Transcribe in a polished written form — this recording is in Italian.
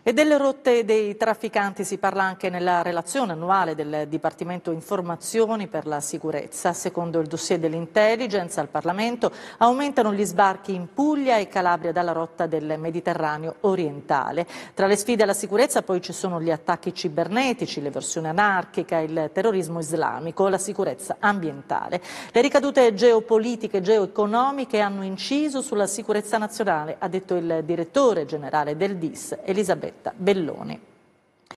E delle rotte dei trafficanti si parla anche nella relazione annuale del Dipartimento Informazioni per la Sicurezza. Secondo il dossier dell'Intelligence al Parlamento aumentano gli sbarchi in Puglia e Calabria dalla rotta del Mediterraneo orientale. Tra le sfide alla sicurezza poi ci sono gli attacchi cibernetici, l'eversione anarchica, il terrorismo islamico, la sicurezza ambientale. Le ricadute geopolitiche e geoeconomiche hanno inciso sulla sicurezza nazionale, ha detto il direttore generale del DIS, Elisabetta Belloni.